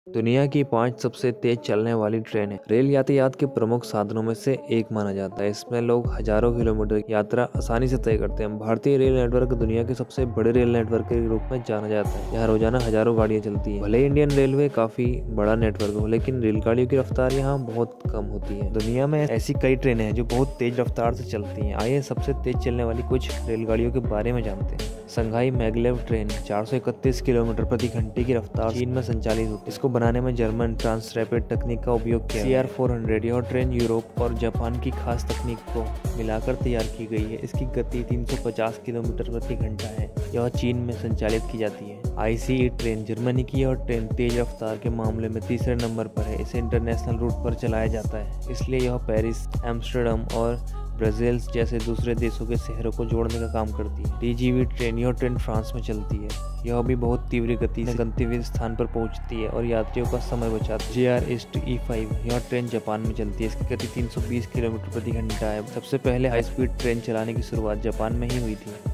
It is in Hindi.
दुनिया की 5 सबसे तेज चलने वाली ट्रेन है। रेल यातायात के प्रमुख साधनों में से एक माना जाता है। इसमें लोग हजारों किलोमीटर की यात्रा आसानी से तय करते हैं। भारतीय रेल नेटवर्क दुनिया के सबसे बड़े रेल नेटवर्क के रूप में जाना जाता है। यहाँ रोजाना हजारों गाड़ियां चलती हैं। भले इंडियन रेलवे काफी बड़ा नेटवर्क हो, लेकिन रेलगाड़ियों की रफ्तार यहाँ बहुत कम होती है। दुनिया में ऐसी कई ट्रेनें हैं जो बहुत तेज रफ्तार से चलती हैं। आइए सबसे तेज चलने वाली कुछ रेलगाड़ियों के बारे में जानते हैं। संघाई मैगलेव ट्रेन 431 किलोमीटर प्रति घंटे की रफ्तार चीन में संचालित होती है। इसको बनाने में जर्मन ट्रांसरैपिड तकनीक का उपयोग किया। CR400 यह ट्रेन यूरोप और जापान की खास तकनीक को मिलाकर तैयार की गई है। इसकी गति 350 किलोमीटर प्रति घंटा है। यह चीन में संचालित की जाती है। ICE ट्रेन जर्मनी की यह ट्रेन तेज रफ्तार के मामले में तीसरे नंबर पर है। इसे इंटरनेशनल रूट पर चलाया जाता है, इसलिए यह पेरिस, एम्स्टर्डम और ब्राजील जैसे दूसरे देशों के शहरों को जोड़ने का काम करती है। TGV ट्रेन यह ट्रेन फ्रांस में चलती है। यह भी बहुत तीव्र गति से गंतव्य स्थान पर पहुंचती है और यात्रियों का समय बचाती है। JR East E5 यह ट्रेन जापान में चलती है। इसकी गति 320 किलोमीटर प्रति घंटा है। सबसे पहले हाई स्पीड ट्रेन चलाने की शुरुआत जापान में ही हुई थी।